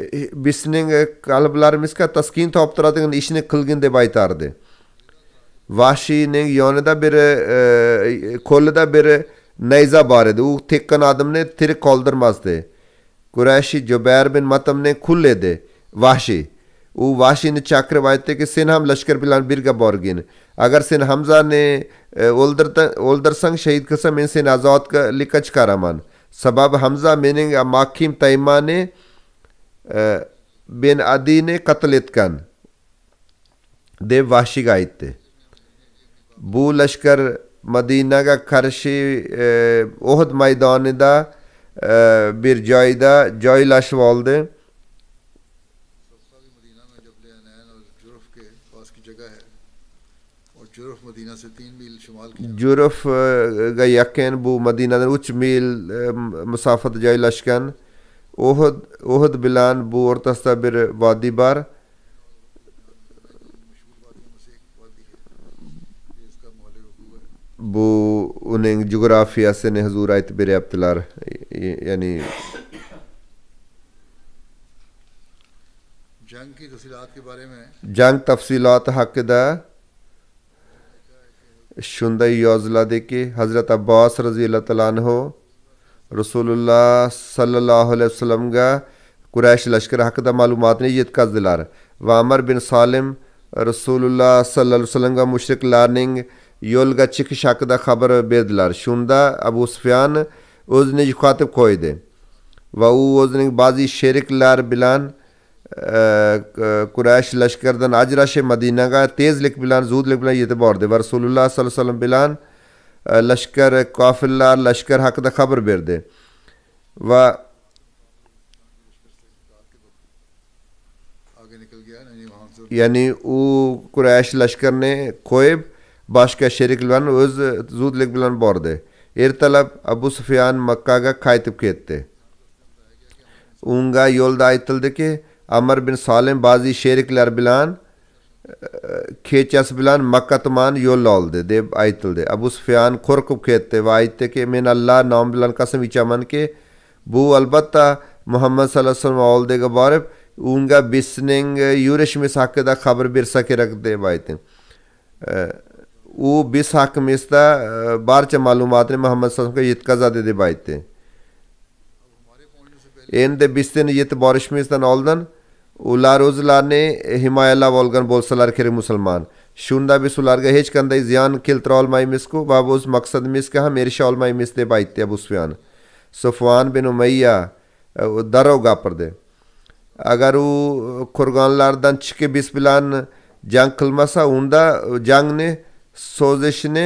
bizning qalblarimizga taskin toptiradigan ishni qilgin deb aytardi. Vahşi'nin yanında bir e, kolunda bir neyza barıydı. O tekkan adamını tiri kaldırmazdı. Kureyşi Cübeyr bin Matam'ne kulledi. Vahşi. O Vahşi'ni çakırıp ayette ki sen ham lashkar bilan birga borgin. Agar sen Hamza'ni o'ldirsan shahid qilsa men seni azodlikka chiqaraman. Sababi Hamza mening Makim Taymani bin Adini qatl etgan deb Vahshiga aytdi. Bu lashkar Madinaga qarshi Uhud maydonida bir joyda joylashib oldi. Jurufga yaqin bu Madinadan uch mil masofada joylashgan. Uhud Uhud bilan bu o'rtasida bir vodiy bor. Bu uning jug'rafiyasini huzur aytib beryaptilar. Ya'ni jang ki tafsilat ke bare mein jang tafsiloti haqida shunday yoziladiki, Hazrat Abbos roziyallohu ta'ala anhu Rasululloh sallallohu alayhi vasallamga Quraysh lashkari haqida ma'lumotni yetkazdilar va Amr bin Salim Rasululloh sallallohu alayhi vasallamga mushriklarning yo'lga chiqish haqida xabar berdilar. Shunda Abu Sufyan o'zini yo'qotib qo'ydi va u o'zining ba'zi sheriklar bilan Quraysh lashkaridan ajrashib Madinaga tezlik bilan zudlik bilan yetib bordi va Rasululloh sallallohu alayhi vasallam bilan lashkar kofirlar lashkar haqida xabar berdi va ya'ni u Quraysh lashkarini qo'yib boshqa sheriklar bilan o'z zudlik bilan bordi. Ertalab Abu Sufyan Makkaga qaytib ketdi. Unga yo'lda aytildiki, Amr bin Salim ba'zi sheriklar bilan kechasi bilan Makka tomon yo'l oldi deb aytildi. Abu Sufyan qo'rqib ketdi va aytdiki, men Alloh nomi bilan qasam ichamanki, bu albatta Muhammad sallallohu alayhi vasallam oldiga borib, unga bizning yurishimiz haqida xabar bersa kerak deb aytdi. U biz haqimizda barcha ma'lumotni Muhammad sallallohu alayhi vasallamga yetkazadi deb aytdi. Endi bizdan yetib borishimizdan oldin ular o'zlarini himoyalab olgan bo'lsalar kerak musulmon. Shunda biz ularga hech qanday ziyon keltira olmaymiz-ku va o'z maqsadimizga ham erisha olmaymiz deb aytdi Abu Sufyan. Sufyan bin Umayya darrov gapirdi. Agar u qo'rg'onlardan chiqib biz bilan jang qilmasa, unda jangni so'zishni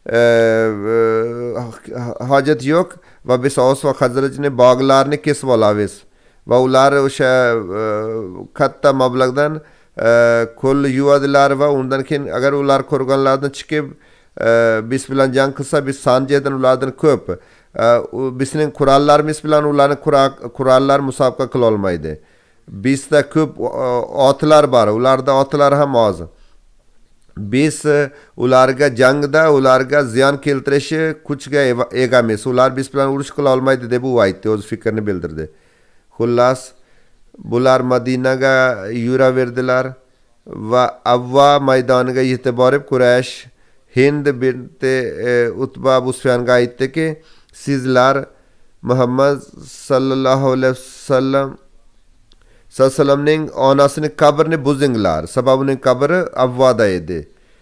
hojat yo'q va biz Aws va Xazrajni bog'larni kesib olamiz va ular o'sha katta mablag'dan qo'l yuvadilar va undan keyin agar ular qo'rg'onlardan chiqib biz bilan jang qilsa, biz sanjidan ulardan ko'p, bizning qurollarimiz bilan ularni qurollar musobaqa qila olmaydi. Bizda ko'p otlar bor, ularda otlar ham oz. Biz ularga jangda ularga ziyon keltirishi kuchga egamiz. Ular biz bilan urush qila olmaydi deb u aytdi, o'z fikrini bildirdi. Xullas, bular Madinaga yuraverdilar va Avva maydoniga yetib borib Quraysh Hind binti Utba Abu Sufyonga aytdiki, sizlar Muhammad sallallohu alayhi vasallam sallallamning onasining qabrini buzinglar. Sababi uning qabri Avvada edi.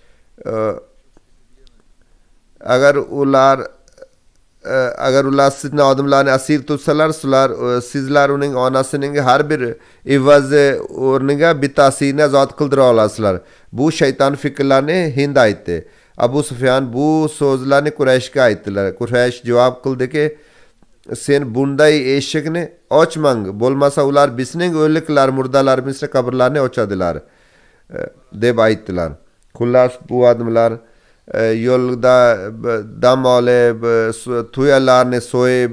Agar ular agar ular sizni odamlarni asir tutsalar, sizlar sizlar uning onasining har bir evazi o'rniga bittasini azod qildira olasizlar. Bu shayton fikrlarni Hind aytdi. Abu Sufyan bu so'zlarni Qurayshga aytdilar. Quraysh javob qildiki, sen bunday eshikni ochmang, bo'lmasa ular bizning o'liklar, murdalarimizni qabrlarni ochadilar deb aytdilar. Xullas, bu odamlar yo'lda dam olib, tuyalarni so'yib,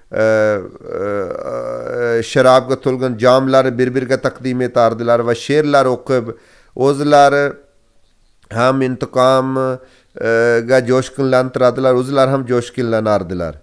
sharobga to'lgan jamlarni bir-biriga taqdim etardilar va she'rlar o'qib, o'zlari ham intiqomga jo'shqinlantiradilar, o'zlari ham jo'shqinlanardilar.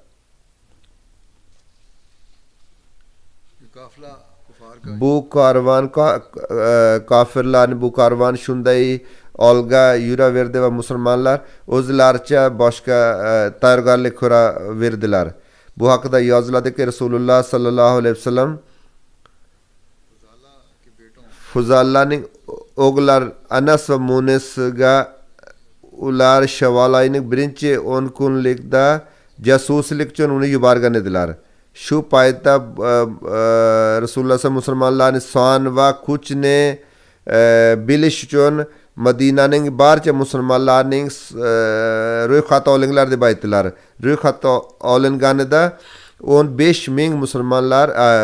Bu karvan kafirlarni bu karvan shunday olga yuraverdi va musulmonlar o'zlaricha boshqa tayyorgarlik ko'raverdilar. Bu haqida yoziladiki, Rasululloh sallallohu alayhi vasallam Fuzallaning o'g'illari Anas va Munisga ular Shavvol oyining birinchi o'n kunlikda jasuslik uchun uni yuborgan edilar. Shu paytda Rasululloh musulmonlarning son va kuchni bilish uchun Madinaning barcha musulmonlarning ro'yxati olinglar deb aytdilar. Ro'yxatga olinganida o'n besh ming musulmonlar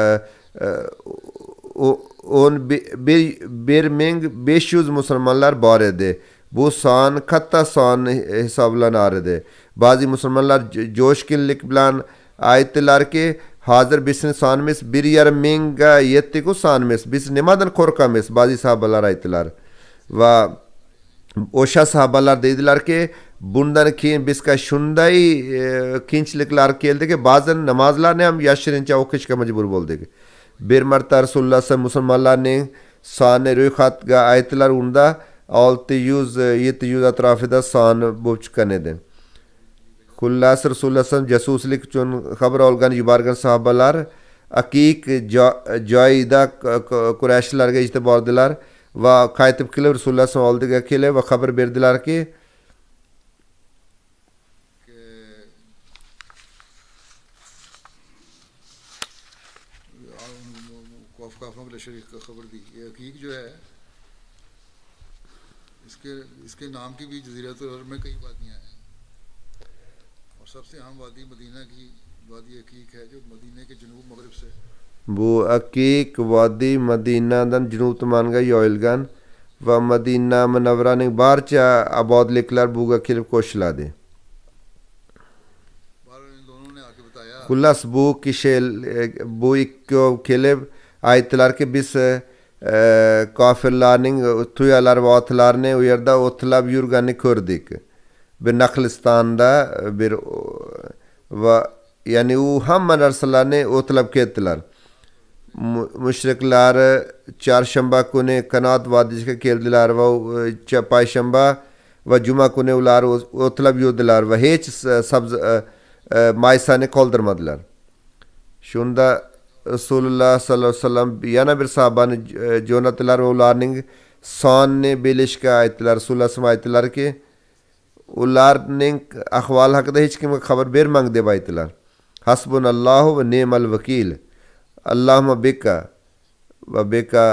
o'n bir ming besh yuz musulmonlar bor edi. Bu son katta son hisoblanar edi. Ba'zi musulmonlar jo'shqinlik bilan aytdilarki, hozir bizning sonimiz bir yarim mingga yetdi-ku sonimiz. Biz nimadan qo'rqamiz? Ba'zi sahobalar aytdilar. Va o'sha sahobalar dedilarki, bundan keyin bizga shunday qiyinchiliklar keldiki, ba'zan namozlarni ham yashirincha o'qishga majbur bo'ldik. Bir marta Rasululloh musulmonlarning soni ro'yxatga aytdilar, unda olti yuz yetti yuz atrofida son bo'lib chiqqan edi. Xullas Rasululloh jasuslik uchun xabar olgan yuborgan sahobalar Aqiq joyida Qurayshlarga yetib bordilar va qaytib kelib Rasululloh oldiga kelib va xabar berdilarki, शरीफ का खबर दी। ये हकीक जो है इसके इसके नाम की भी जज़ीरतुल अरब में कई वादियाँ हैं और सबसे अहम वादी मदीना की वादी हकीक है जो मदीने के जनूब मगरिब से bu Aqiq vadi Madinadan junub tomoniga yoyilgan va Madina Munavvaraning barcha abodliklar buga kelib qo'shiladi. Xullas bu kishi bu ikkov kelib aytdilarki, biz kofirlarning tuyalar va otlarini u yerda o'tlab yurganini ko'rdik. Bir Naqlistonda bir va ya'ni u hamma narsalarni o'tlab ketdilar. Mushriklar chorshanba kuni Qanot vodiysiga keldilar va payshanba va juma kuni ular o'tlab yurdilar va hech sabz maysani qoldirmadilar. Shunda Rasululloh sallallohu alayhi vasallam yana bir sahabani jo'natdilar va ularning sonini bilishga aytdilar. Rasululloh aytdilarki, ularning ahvoli haqida hech kimga xabar bermang deb aytdilar. Hasbunallohu va ni'mal vakil. Allohumma bika va bika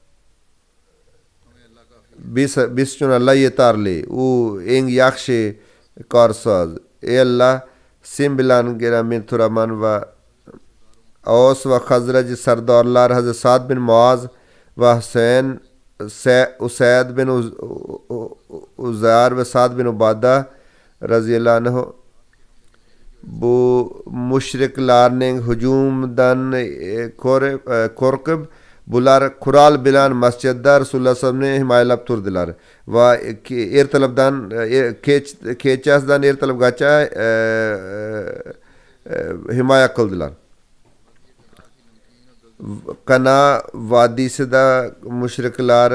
biz biz uchun Allah yetarli. U eng yaxshi korsoz. Ey Allah, sen bilangina men turaman va Aws va Khazraj sardorlar Hazrat Sa'd bin Muaz va Husayn Usayd bin Uzar va Sa'd bin Ubada radhiyallohu anhu bu mushriklarning hujumidan qo'rqib bular qurol bilan masjidda Rasululloh sallallohu alayhi vasallamni himoyalab turdilar va ertalabdan kech kechasidan ertalabgacha himoya qildilar. Qana vodisida mushriklar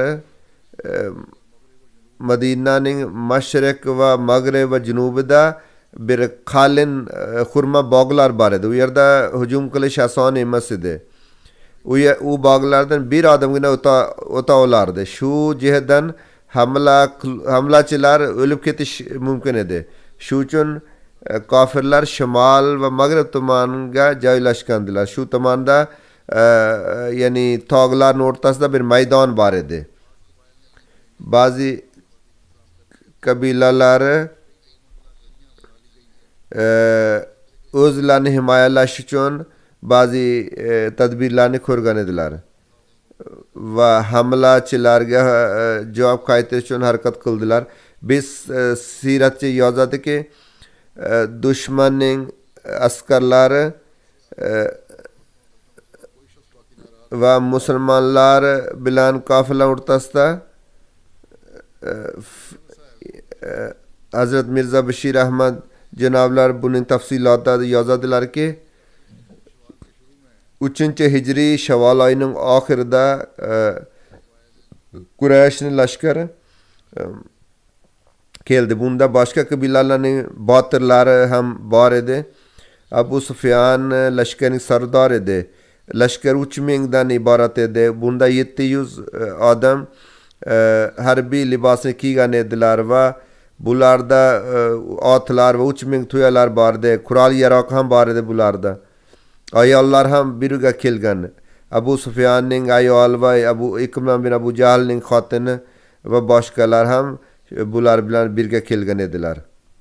Madinaning mashriq va mag'rib va janubida bir qalin xurma bog'lar bor edi. U yerda hujum qilish oson emas edi. U bog'lardan bir odamgina o'ta olardi. Shu jihatdan hamla hamlachilar o'lib ketish mumkin edi. Shu uchun kofirlar shimol va mag'rib tomoniga joylashgandilar. Shu tomonda ya'ni tog'larning o'rtasida bir maydon bor edi. Ba'zi qabilalari o'zlarini himoyalash uchun ba'zi tadbirlarni ko'rgan edilar va hamlachilarga javob qaytarish uchun harakat qildilar. Biz siyratchi yozadiki, dushmanning askarlari va musulmonlar bilan kofirlar o'rtasida Hazrat Mirza Bashir Ahmad janoblar buning tafsilotida yozadilarki, uchinchi hijriy Shavvol oyining oxirida Qurayshning lashkari keldi. Bunda başka kabilelerinin batırları hem var idi. Abu Sufyan leşkerin sardar idi. Leşker üç mingden ibaret idi. Bunda yetti yüz adam e, harbi libasını giygan ediler ve bularda e, atlar ve üç ming tuyalar vardı. Kural yarak ham var idi bularda. Ayollar ham birga kelgan. Abu Sufyanning ayol ve Abu Ikram bin Abu Jahlning xotini ve boshqalar ham bular bilan birga kelgan edilar.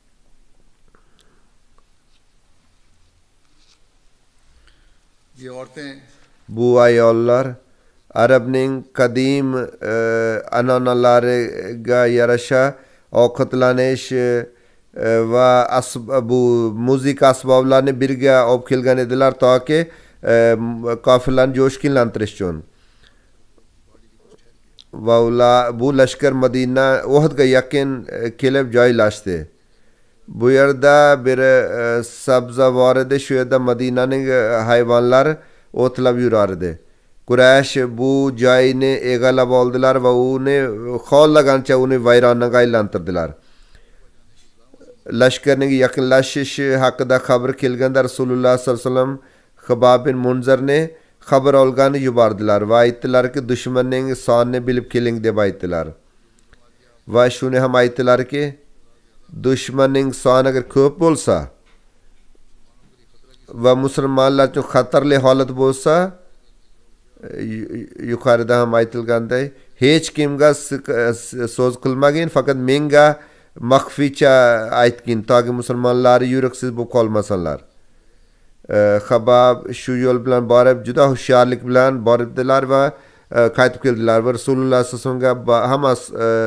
ये औरतें Bu ayollar Arabning qadim e, an'analariga yarasha ovqatlanish e, va asb- bu muzik asboblarini birga olib kelgan edilar toki e, kofirlarni jo'shkinlantirish uchun. Va ular bu lashkar Madina Uhudga yaqin e, kelib joylashdi. Bu yerda bir e, sabza bor edi. Shu yerda Madinaning e, hayvonlar o'tlab yurardi. Quraysh bu joyni egallab oldilar va uni xohlagancha uni vayronaga aylantirdilar. Lashkarning yaqinlashishi haqida xabar kelganda Rasululloh sollallohu alayhi vasallam Xibab bin Munzirni xabar olgani yubordilar va aytdilarki, dushmanning sonini bilib keling deb aytdilar. Va shuni ham aytdilarki, dushmanning soni agar ko'p bo'lsa va musulmonlar uchun xatarli holat bo'lsa, yuqorida ham aytilganday, hech kimga so'z qilmagin, faqat menga maxficha aytgin, toki musulmonlar yuriqsiz bo'lib qolmasinlar. Xabab shu yo'l bilan borib, juda hushyorlik bilan boribdilar va qaytib keldilar va Rasululloh sollallohu alayhi vasallamga hammasi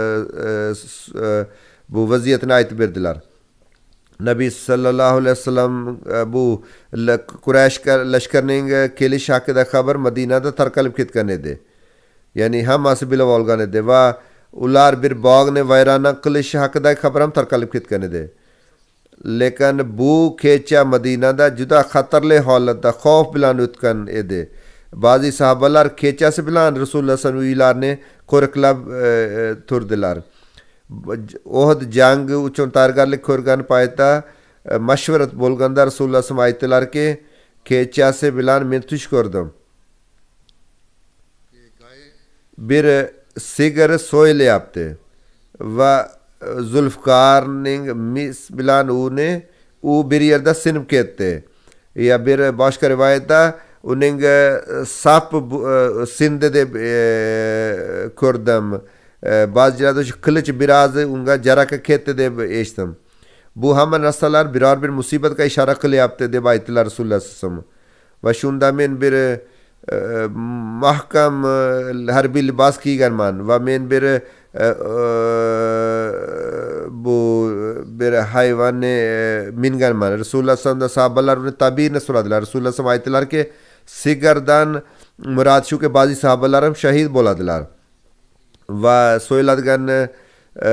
bu vaziyatni aytib berdilar. Nabiy sallallohu alayhi vasallam bu Quraysh lashkarining kelishi haqida xabar Madinada tarqalib ketgan edi. Ya'ni hammasi bilib olgan edi va ular bir bog'ni vayrona qilishi haqida xabar ham tarqalib ketgan edi. Lekin bu kecha Madinada juda xatarli holatda xavf bilan o'tgan edi. Ba'zi sahobalar kechasi bilan Rasululloh sallallohu alayhi vasallam uylarini qo'riqlab e, turdilar. Uhud jangi uchun tayyorgarlik ko'rgan paytda e, mashvarat bo'lganda Rasululloh sallallohu alayhi vasallam aytdilarki, kechasi bilan men tush ko'rdim. Bir sigir so'yilyapti va Zulfqarning mis bilan uni u bir yerda sinib ketdi. Ya bir boshqa rivoyatda uning sap sindi deb e, ko'rdim. E, Ba'zilarda shu qilich biroz unga jaraka ketdi deb eshitdim. Bu hamma narsalar biror bir musibatga ishora qilyapti deb aytdilar Rasululloh sallallohu alayhi vasallam. Va shunda men bir e, mahkam e, harbiy libos kiyganman va men bir e, e, bu bir hayvonni e, minganman. Rasululloh sallallohu alayhi vasallam sahobalar uni tabiini so'radilar. Rasululloh sallallohu alayhi vasallam aytdilarki, sigirdan murod shuki ba'zi sahobalar ham shahid bo'ladilar. Va so'yiladigan e, e,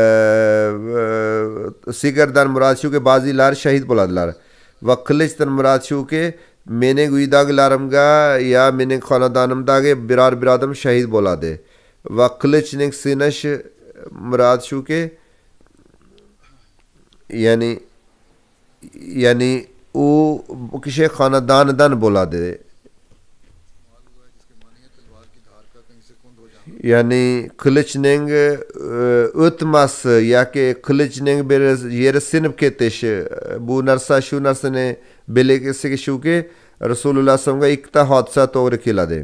sigirdan murod shuki ba'zilar shahid bo'ladilar. Va qilichdan murod shuki mening uydagilarimga ya mening xonadonimdagi biror bir odam shahid bo'ladi. Va qilichning sinash murod shuki ya'ni ya'ni u bu kishi xonadonidan bo'ladi. Ya'ni qilichning o'tmasi yoki qilichning bir yeri sinib ketishi, bu narsa shu narsani belgisi shuki Rasululloh sallallohu alayhi vasallamga ikkita hodisa to'g'ri keladi.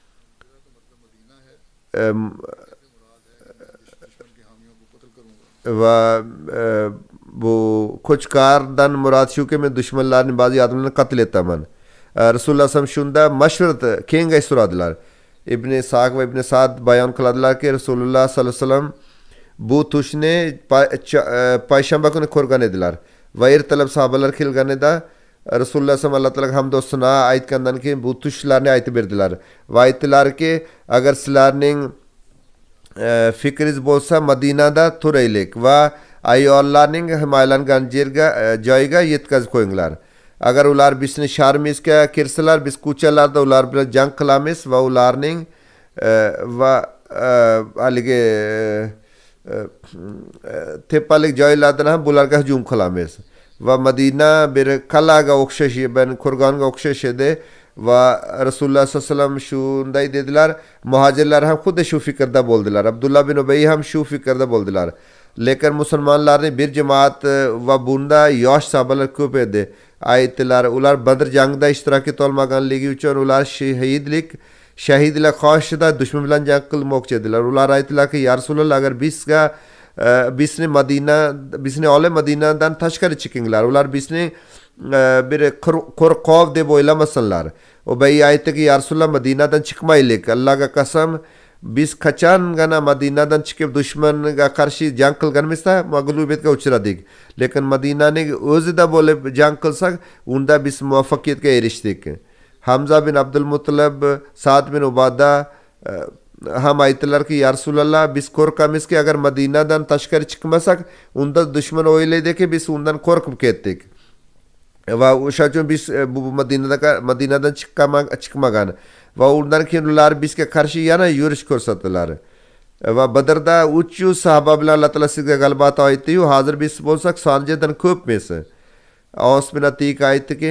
Va e, bu Qo'chqardan murod shuki men dushmanlarning ba'zi odamlarini qatl etaman. Rasululloh sallallohu alayhi vasallam shunda mashvarat kengash so'radilar. Ibn Sa'd va Ibn Sa'd bayon qiladilarki, Rasululloh sallallohu alayhi vasallam bu tushni payshanba kuni ko'rgan edilar va ertalab sahobalar kelganida Rasululloh sallallohu alayhi vasallam Alloh taolaga hamd va sano aytgandan keyin bu tushlarni aytib berdilar va aytdilarki, agar sizlarning e, fikringiz bo'lsa Madinada turaylik va ayollarning himoyalangan yerga e, joyiga yetkazib qo'yinglar. Agar ular bizni sharmizga kirsalar, biz ko'chalarda ular bilan jang qilamiz va ularning e, va haligi tepalik joylardan ham bularga hujum qilamiz va Madina bir qal'aga o'xshash, ben qo'rg'onga o'xshash edi va Rasululloh sollallohu alayhi vasallam shunday dedilar. Muhojirlar ham xuddi shu fikrda bo'ldilar. Abdullah bin Ubay ham shu fikrda bo'ldilar. Lekin musulmonlarning bir jamoat va bunda yosh sahobalar ko'p edi. Aytdilar, ular Badr jangida ishtirok eta olmaganligi uchun ular shahidlik shahidlar qoshida dushman bilan jang qilmoqchi edilar. Ular aytdilarki, "Ya Rasululloh, agar bizga bizni Madina bizni olib Madinadan tashqari chiqinglar. Ular bizni bir qo'rqoq deb o'ylamasinlar." Ubay aytdiki, "Ya Rasululloh, Madinadan chiqmaylik. Allohga qasam, biz qachongana Madinadan chiqib dushmanga qarshi jang qilganimizda mag'lubiyatga uchradik. Lekin Madinaning o'zida bo'lib jang qilsak, unda biz muvaffaqiyatga erishdik." Hamza bin Abdul Muttalib, Sa'd bin Ubada ham aytdilarki, "Ya Rasululloh, biz qo'rqamizki, agar Madinadan tashqari chiqmasak, unda dushman o'ylaydiki, biz undan qo'rqib ketdik. Va o'sha uchun biz bu Madinadan Madinadan chiqmagan va undan keyin ular bizga qarshi yana yurish ko'rsatdilar. Va Badrda uch yuz sahaba bilan Alloh taolo sizga g'alaba ato etdi-yu, hozir biz bo'lsak sonjadan ko'pmiz." Aws bin Atiq aytdiki,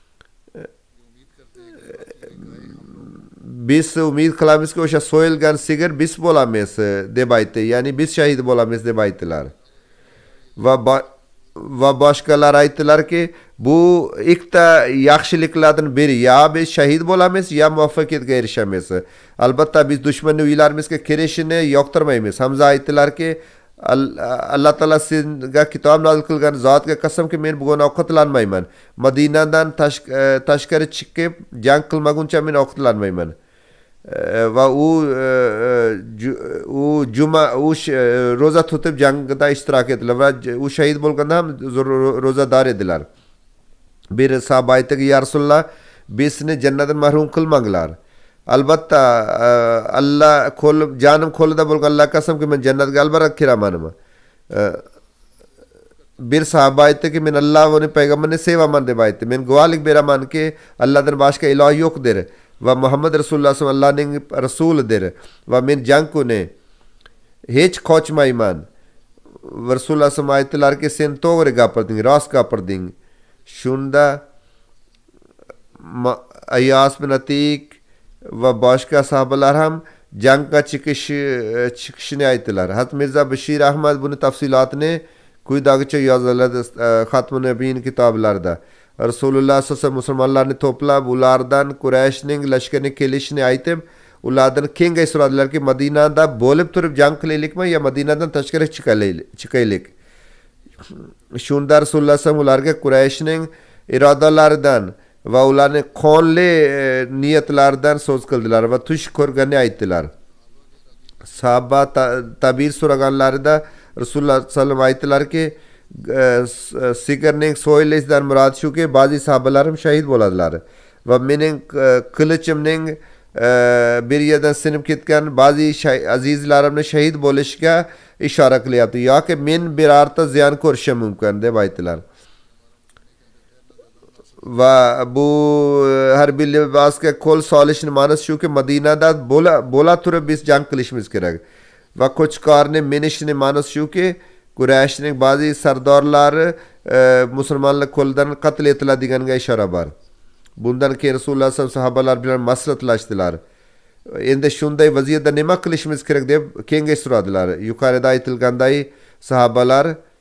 "Biz umid qilamizki, o'sha so'yilgan sigir biz bo'lamiz" deb aytdi. Ya'ni biz shahid bo'lamiz deb aytdilar. Va va boshqalar aytdilarki, bu ikkita yaxshiliklardan biri, ya biz shahid bo'lamiz, ya muvaffaqiyatga erishamiz. Albatta biz dushmanning uylarimizga kirishini yoqtirmaymiz. Hamza aytdilarki, "Alloh taolo sizga kitob nozil qilgan zotga qasamki, men bugun ovqatlanmayman. Madinadan tashqari chiqib jang qilmaguncha men ovqatlanmayman." Va u u juma u ro'za tutib jangda ishtirok etdilar va u shahid bo'lganda ham ro'zador edilar. Bir sahoba aytdiki, "Ya Rasululloh, bizni jannatdan mahrum qilmanglar. Albatta Alloh qo'li jonim qo'lida bo'lganlar qasamki, men jannatga albatta kiraman." Bir sahoba aytdiki, "Men Alloh va uning payg'ambarini sevaman" deb aytdi. "Men guvohlik beramanki, Allohdan boshqa iloh yo'qdir va Muhammad Rasululloh Allohning rasulidir va men jang kuni hech qochmayman." Rasululloh aytdilarki, "Sen to'g'ri gapirding, rost gapirding." Shunda Ayyas bin Atiq va boshqa sahobalar ham jangga chiqish chiqishini aytdilar. Hazrat Mirza Bashir Ahmad buni tafsilotini quyidagicha yoziladi Xatmun Nabiyyin kitoblarida. Rasululloh sollallohu alayhi vasallam musulmonlarni to'plab, ulardan Qurayshning lashkarining kelishini aytib, ulardan kengash so'radilarki, Madinada bo'lib turib jang qilaylikmi yo Madinadan tashqari chiqaylik? Shunda Rasululloh sollallohu alayhi vasallam ularga Qurayshning irodalaridan va ularning qonli niyatlaridan so'z qildilar va tush ko'rganini aytdilar. Sahaba tabir so'raganlarida Rasululloh sollallohu alayhi vasallam aytdilarki, sigirning so'yilishidan murod shuki, ba'zi sahobalarim shahid bo'ladilar va mening qilichimning bir yerdan sinib ketgan ba'zi azizlarimni shahid bo'lishga ishora qilyapti yoki men birorta ziyon ko'rishim mumkin deb aytdilar. Va bu harbiy libosga qo'l solishning ma'nosi shuki, Madinada bo'la bo'la turib biz jang qilishimiz kerak. Va qo'chqorning minishning ma'nosi shuki, Qurayshning ba'zi sardorlari musulmonlar qo'lidan qatl etiladiganiga ishora bor. Bundan keyin Rasululloh sollallohu alayhi vasallam sahobalar bilan maslahatlashdilar. Endi shunday vaziyatda nima qilishimiz kerak deb kengash so'radilar. Yuqorida aytilganday sahobalar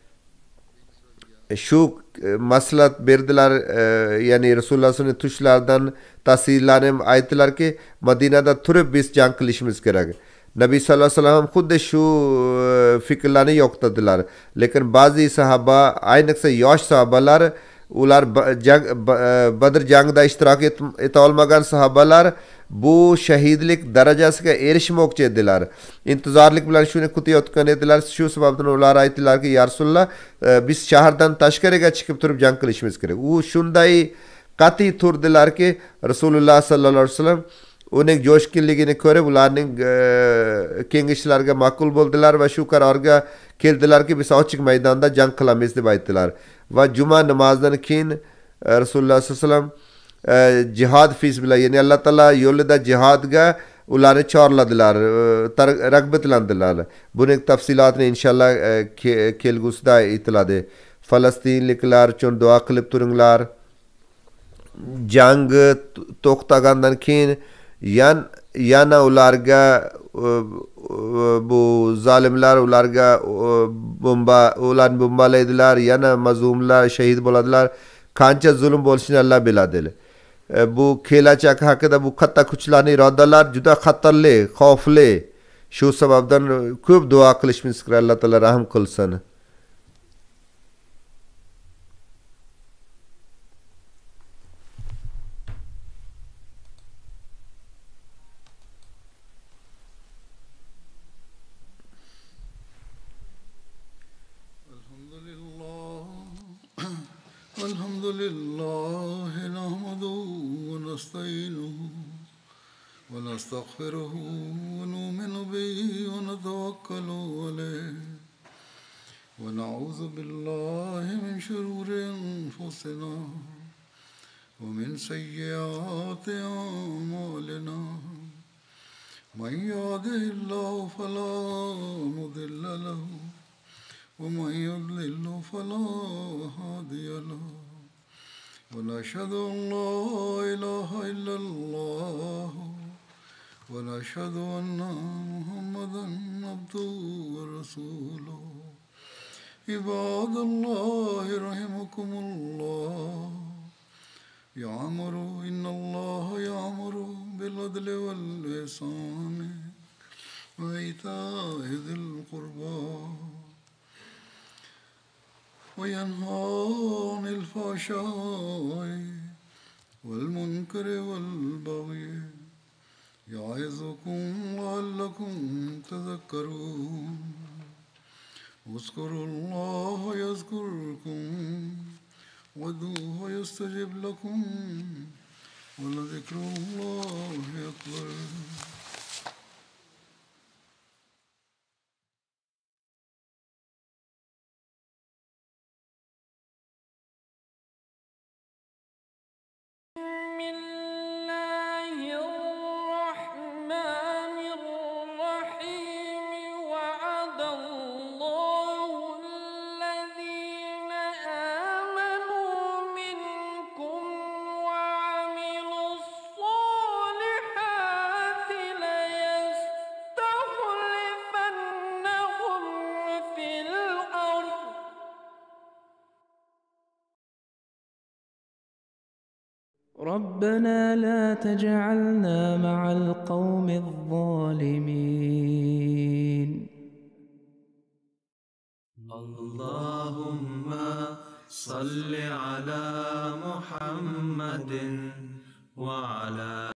shu maslahat berdilar, ya'ni Rasululloh sollallohu alayhi vasallam tushlaridan tasirlanib aytdilarki, Madinada turib biz jang qilishimiz kerak. Nabiy sallallohu alayhi vasallam xuddi shu fikrlarni yo'qotdilar. Lekin ba'zi sahaba, ayniqsa yosh sahobalar, ular Badr jangida ishtirok eta olmagan sahobalar bu shahidlik darajasiga erishmoqchi edilar. Intizorlik bilan shuni kutayotgan edilar. Shu sababdan ular aytdilarki, "Ya Rasululloh, biz shahardan tashqariga chiqib turib jang qilishimiz kerak." U shunday qat'iy turdilarki, Rasululloh sallallohu alayhi vasallam uning jo'shqinligini ko'rib, ularning kengashlariga ma'qul bo'ldilar va shu qarorga keldilarki, biz ochiq maydonda jang qilamiz deb aytdilar. Va juma namozidan keyin Rasululloh sallallohu alayhi vasallam jihad fi sabilillah, ya'ni Alloh taolo yo'lida jihodga ularni chorladilar, tar- rag'batlantirdilar. Buning tafsilotini inshaalloh e, ke- kelgusida aytiladi. Falastinliklar uchun duo qilib turinglar. Jang to'xtagandan keyin yan yana ularga e, e, bu zolimlar ularga e, bomba ularni bombalaydilar, yana mazlumlar shahid bo'ladilar. Qancha zulm bo'lishini Alloh biladi. E, bu kelajak haqida bu katta kuchlarning irodalar juda xatarli, xavfli. Shu sababdan ko'p duo qilishimiz kerak, Alloh taolo rahim qilsin. الحمد لله نحمده ونستعينه ونستغفره ونؤمن به ونتوكل عليه ونعوذ بالله من شرور أنفسنا ومن سيئات أعمالنا من يهده الله فلا مضل له ومن يضلل فلا هادي له ونشهد أن لا إله إلا الله ونشهد أن محمدا عبده ورسوله عباد الله رحمكم الله يأمر إن الله يأمر بالعدل والإحسان وإيتاء ذي القربى وينهى عن الفحشاء والمنكر والبغي يعظكم لعلكم تذكرون اذكروا الله يذكركم وادعوه يستجب لكم ولذكر الله أكبر. ربنا لا تجعلنا مع القوم الظالمين. اللهم صل على محمد وعلى